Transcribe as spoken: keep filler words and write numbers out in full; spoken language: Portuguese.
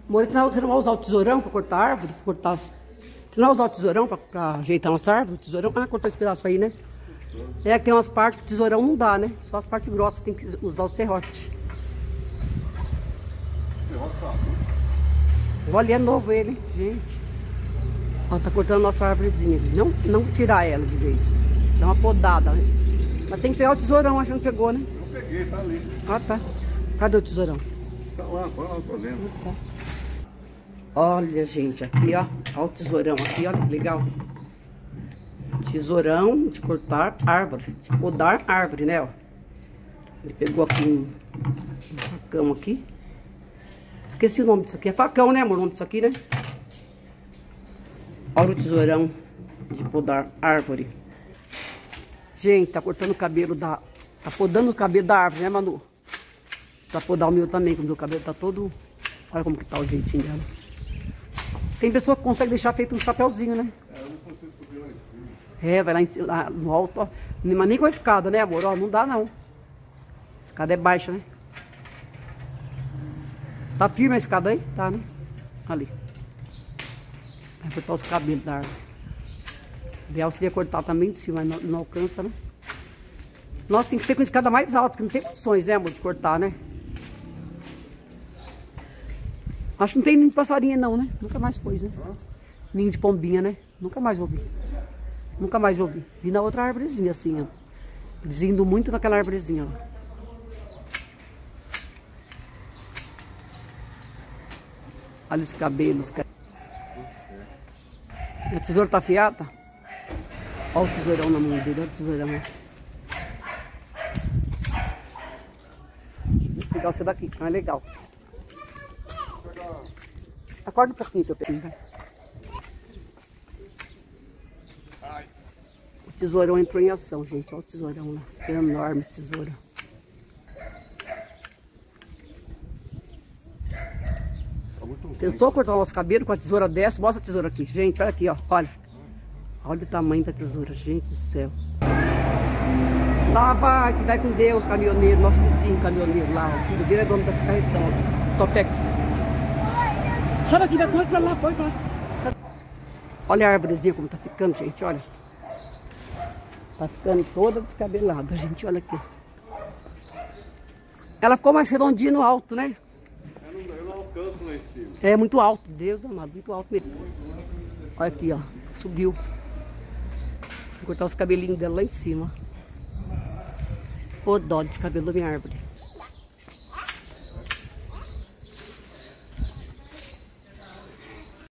Amor, você não vai usar o tesourão pra cortar a árvore? Pra cortar as... Você não vai usar o tesourão pra, pra ajeitar nossa árvore? O tesourão... Ah, cortou esse pedaço aí, né? É que tem umas partes que o tesourão não dá, né? Só as partes grossas tem que usar o serrote. Olha, é novo ele, gente. Ó, tá cortando a nossa árvorezinha. Não, não tirar ela de vez. Dá uma podada, né? Mas tem que pegar o tesourão, acho que não pegou, né? Eu peguei, tá ali. Ah, tá. Cadê o tesourão? Tá lá, vai lá, tô vendo. Tá. Olha, gente, aqui, ó. Olha o tesourão aqui, olha que legal. Tesourão de cortar árvore. De podar árvore, né, ó. Ele pegou aqui um, um facão aqui. Esqueci o nome disso aqui. É facão, né, amor? O nome disso aqui, né? Olha o tesourão de podar árvore. Gente, tá cortando o cabelo da... Tá podando o cabelo da árvore, né, Manu? Pra podar o meu também, que o meu cabelo tá todo... Olha como que tá o jeitinho dela. Tem pessoa que consegue deixar feito um chapéuzinho, né? É, eu não consigo subir lá em cima. É, vai lá, em, lá no alto, ó. Mas nem com a escada, né, amor? Ó, não dá, não. A escada é baixa, né? Tá firme a escada aí? Tá, né? Ali. Vai cortar os cabelos da árvore. O ideal seria cortar também de cima, mas não, não alcança, né? Nossa, tem que ser com a escada mais alta, que não tem condições, né, amor, de cortar, né? Acho que não tem ninho de passarinho, não, né? Nunca mais pôs, né? Hã? Ninho de pombinha, né? Nunca mais ouvi. Nunca mais ouvi. Vi na outra árvorezinha, assim, ó. Eles indo muito naquela árvorezinha, ó. Olha os cabelos. A tesoura tá afiada? Olha o tesourão na mão dele, olha o tesourão. Vou pegar você daqui, que não é legal. Acorda um pouquinho que eu pego. O tesourão entrou em ação, gente. Olha o tesourão lá. Que enorme tesoura. Pensou cortar o nosso cabelo com a tesoura dessa? Mostra a tesoura aqui, gente. Olha aqui, ó. Olha. Olha o tamanho da tesoura, gente do céu. Lá vai, que vai com Deus, caminhoneiro. Nosso vizinho caminhoneiro lá. O filho dele é dono desse carretão. Topé. Sai daqui, vai correr pra lá, pode lá. Olha a árvorezinha como tá ficando, gente, olha. Tá ficando toda descabelada, gente, olha aqui. Ela ficou mais redondinha no alto, né? Eu não, eu não alcanço lá em cima. É muito alto, Deus amado, muito alto mesmo. Olha aqui, ó, subiu. Vou cortar os cabelinhos dela lá em cima. Ô dó, descabelou minha árvore.